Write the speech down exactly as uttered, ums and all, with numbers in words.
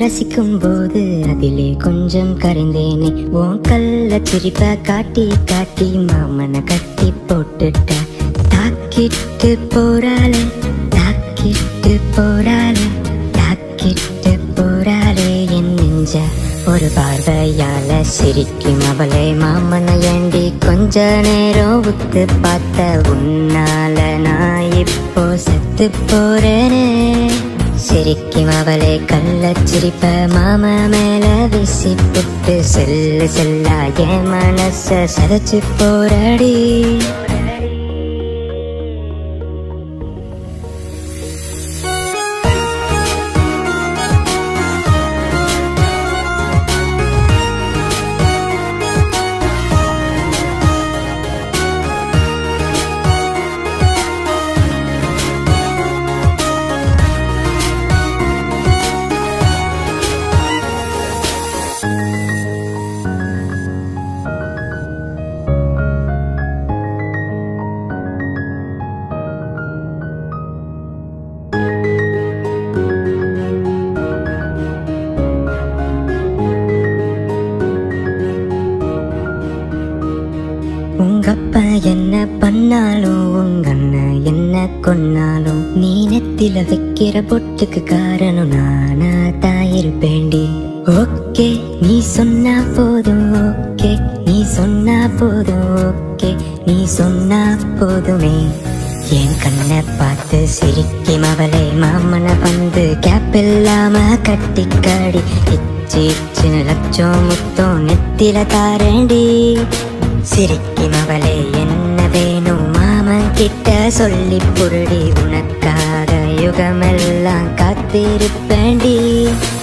ரசிக்கும் போது அதிலே கொஞ்சம் கரைந்தேனே. உன் கள்ள சிரிப்ப காட்டி காட்டி மாமனை கட்டி போட்டுட்ட. தாக்கிட்டு போறாளே தாக்கிட்டு போறாளே தாக்கிட்டு போறாளே என் நெஞ்ச ஒரு பார்வையால சிரிக்கும் அவளை. மாமனை ஏண்டி கொஞ்ச நேரம் உத்து பார்த்த உன்னால நான் இப்போ செத்து போறேனே. சிரிக்கும் அவளை கள்ள சிரிப்ப மாமா மேல வீசி புட்டு செல்லு செல்லா என் மனச சதைச்சு போராடி. உங்கப்பா என்ன பண்ணாலும் உங்க அண்ணன் என்ன கொன்னாலும் நீ நெத்தில வைக்கிற பொட்டுக்கு காரணம் நானா தான் இருப்பேண்டி. ஓகே நீ சொன்னா போதும் ஓகே நீ சொன்னா போதும் ஓகே நீ சொன்னா போதுமே. என் கண்ணை பார்த்து சிரிக்கும் அவளை மாமனை வந்து கேப் இல்லாம கட்டிக்காடி. இச்சி இச்சின்னு லட்சம் முத்தம் நெத்தில தாரேண்டி. சிரிக்கும் அவளே என்ன வேணும் மாமன் கிட்ட சொல்லி புருடி. உனக்காக யுகமெல்லாம் காத்திருப்பேண்டி.